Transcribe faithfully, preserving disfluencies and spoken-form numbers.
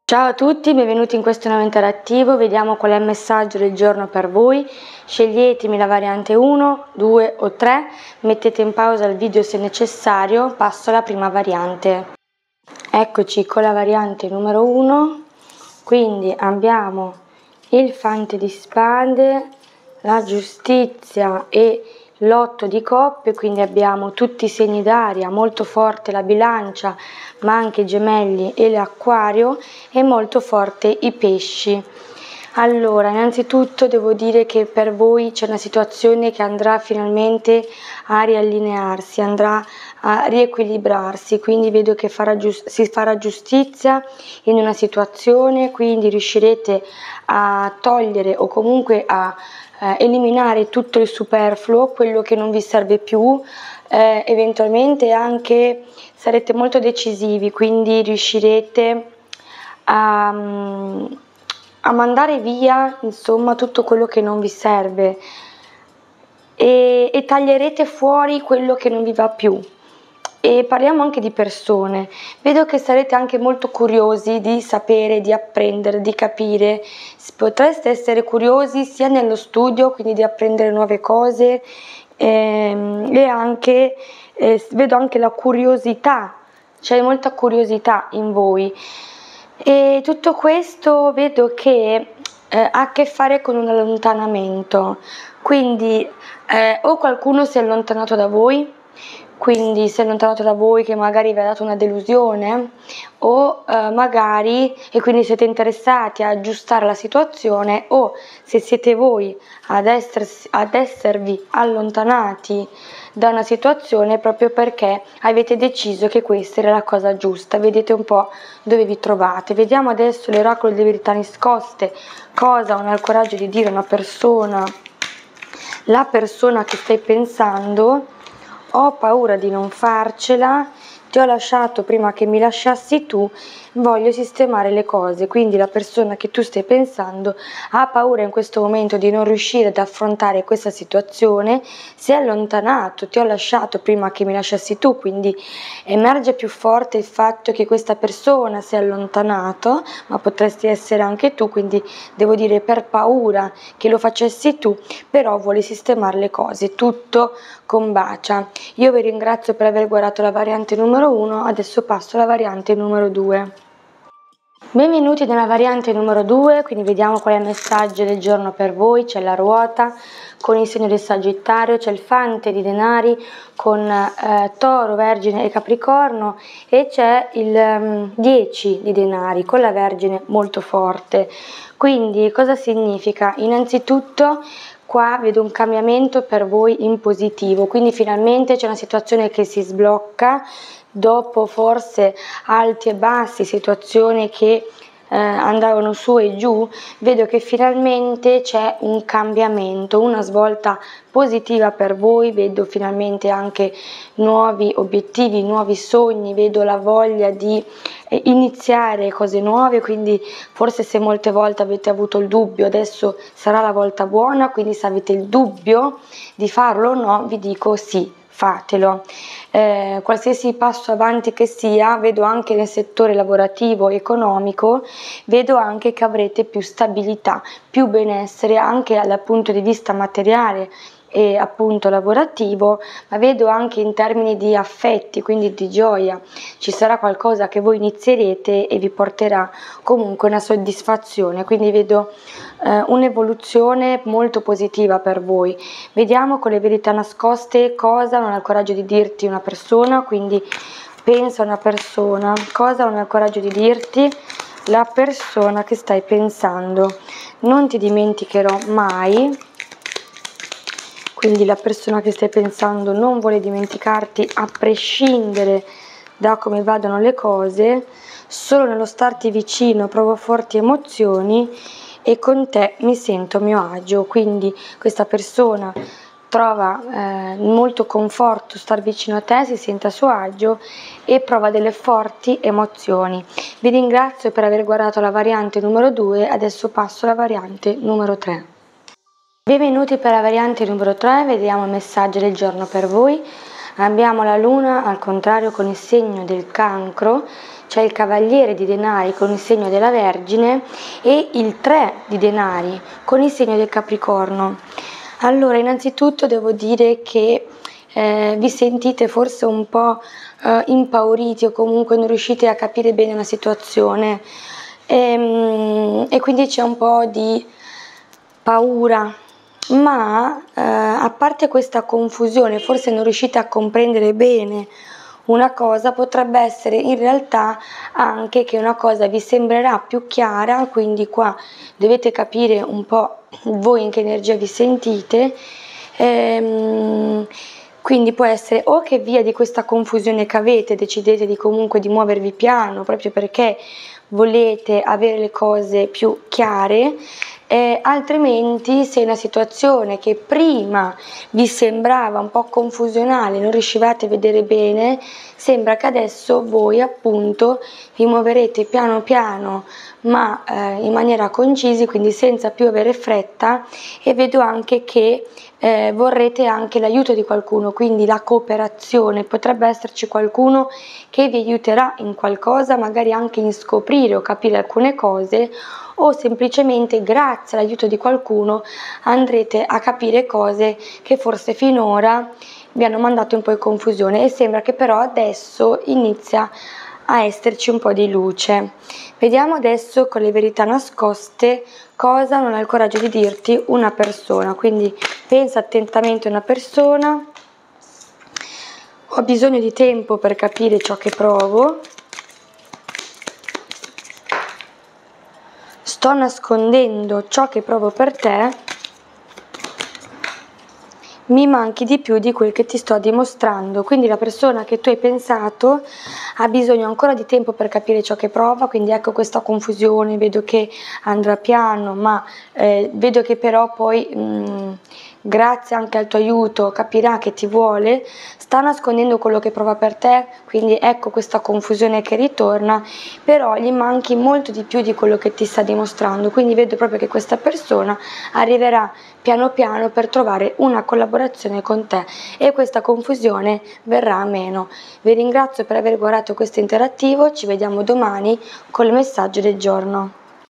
Ciao a tutti, benvenuti in questo nuovo interattivo. Vediamo qual è il messaggio del giorno per voi. Sceglietemi la variante uno, due o tre, mettete in pausa il video se necessario, passo alla prima variante. Eccoci con la variante numero uno, quindi abbiamo il fante di spade, la giustizia e l'otto di coppe, quindi abbiamo tutti i segni d'aria, molto forte la bilancia, ma anche i gemelli e l'acquario, e molto forte i pesci. Allora, innanzitutto devo dire che per voi c'è una situazione che andrà finalmente a riallinearsi, andrà a riequilibrarsi, quindi vedo che farà giust- si farà giustizia in una situazione, quindi riuscirete a togliere o comunque a eh, eliminare tutto il superfluo, quello che non vi serve più, eh, eventualmente anche sarete molto decisivi, quindi riuscirete a... a mandare via insomma tutto quello che non vi serve e, e taglierete fuori quello che non vi va più. E parliamo anche di persone, vedo che sarete anche molto curiosi di sapere, di apprendere, di capire, potreste essere curiosi sia nello studio, quindi di apprendere nuove cose, ehm, e anche eh, vedo anche la curiosità, c'è molta curiosità in voi. E tutto questo vedo che eh, ha a che fare con un allontanamento, quindi eh, o qualcuno si è allontanato da voi, quindi si è allontanato da voi che magari vi ha dato una delusione, o eh, magari, e quindi siete interessati a aggiustare la situazione, o se siete voi ad, essersi, ad esservi allontanati da una situazione proprio perché avete deciso che questa era la cosa giusta. Vedete un po' dove vi trovate. Vediamo adesso l'oracolo delle verità nascoste, cosa non ha il coraggio di dire una persona, la persona che stai pensando. Ho paura di non farcela, ti ho lasciato prima che mi lasciassi tu, voglio sistemare le cose. Quindi la persona che tu stai pensando ha paura in questo momento di non riuscire ad affrontare questa situazione, si è allontanato, ti ho lasciato prima che mi lasciassi tu, quindi emerge più forte il fatto che questa persona si è allontanato, ma potresti essere anche tu, quindi devo dire per paura che lo facessi tu, però vuole sistemare le cose, tutto combacia. Io vi ringrazio per aver guardato la variante numero uno, adesso passo alla variante numero due. Benvenuti nella variante numero due, quindi vediamo qual è il messaggio del giorno per voi. C'è la ruota con il segno del Sagittario, c'è il fante di denari con eh, Toro, Vergine e Capricorno, e c'è il um, dieci di denari con la Vergine molto forte. Quindi cosa significa? Innanzitutto qua vedo un cambiamento per voi in positivo, quindi finalmente c'è una situazione che si sblocca dopo forse alti e bassi, situazioni che eh, andavano su e giù. Vedo che finalmente c'è un cambiamento, una svolta positiva per voi, vedo finalmente anche nuovi obiettivi, nuovi sogni, vedo la voglia di eh, iniziare cose nuove, quindi forse se molte volte avete avuto il dubbio, adesso sarà la volta buona, quindi se avete il dubbio di farlo o no, vi dico sì, fatelo. Eh, qualsiasi passo avanti che sia, vedo anche nel settore lavorativo, economico, vedo anche che avrete più stabilità, più benessere anche dal punto di vista materiale e appunto lavorativo, ma vedo anche in termini di affetti, quindi di gioia. Ci sarà qualcosa che voi inizierete e vi porterà comunque una soddisfazione, quindi vedo eh, un'evoluzione molto positiva per voi. Vediamo con le verità nascoste cosa non ha il coraggio di dirti una persona, quindi pensa a una persona, cosa non ha il coraggio di dirti la persona che stai pensando. Non ti dimenticherò mai. Quindi la persona che stai pensando non vuole dimenticarti a prescindere da come vadano le cose, solo nello starti vicino provo forti emozioni e con te mi sento a mio agio. Quindi questa persona trova eh, molto conforto star vicino a te, si sente a suo agio e prova delle forti emozioni. Vi ringrazio per aver guardato la variante numero due, adesso passo alla variante numero tre. Benvenuti per la variante numero tre, vediamo il messaggio del giorno per voi. Abbiamo la luna al contrario con il segno del cancro, c'è il cavaliere di denari con il segno della Vergine e il tre di denari con il segno del Capricorno. Allora, innanzitutto devo dire che eh, vi sentite forse un po' eh, impauriti o comunque non riuscite a capire bene la situazione e, e quindi c'è un po' di paura, ma eh, a parte questa confusione, forse non riuscite a comprendere bene una cosa, potrebbe essere in realtà anche che una cosa vi sembrerà più chiara, quindi qua dovete capire un po' voi in che energia vi sentite, ehm, quindi può essere o che via di questa confusione che avete decidete di comunque di muovervi piano proprio perché volete avere le cose più chiare, eh, altrimenti se è una situazione che prima vi sembrava un po' confusionale, non riuscivate a vedere bene, sembra che adesso voi appunto vi muoverete piano piano ma eh, in maniera concisi, quindi senza più avere fretta, e vedo anche che eh, vorrete anche l'aiuto di qualcuno, quindi la cooperazione, potrebbe esserci qualcuno che vi aiuterà in qualcosa, magari anche in scoprire o capire alcune cose, o semplicemente grazie all'aiuto di qualcuno andrete a capire cose che forse finora vi hanno mandato un po' in confusione, e sembra che però adesso inizia a esserci un po' di luce. Vediamo adesso con le verità nascoste cosa non ha il coraggio di dirti una persona, quindi pensa attentamente a una persona. Ho bisogno di tempo per capire ciò che provo. Sto nascondendo ciò che provo per te. Mi manchi di più di quel che ti sto dimostrando. Quindi la persona che tu hai pensato ha bisogno ancora di tempo per capire ciò che prova, quindi ecco questa confusione, vedo che andrà piano, ma eh, vedo che però poi mh, grazie anche al tuo aiuto capirà che ti vuole, sta nascondendo quello che prova per te, quindi ecco questa confusione che ritorna, però gli manchi molto di più di quello che ti sta dimostrando, quindi vedo proprio che questa persona arriverà piano piano per trovare una collaborazione con te e questa confusione verrà a meno. Vi ringrazio per aver guardato questo interattivo, ci vediamo domani con il messaggio del giorno.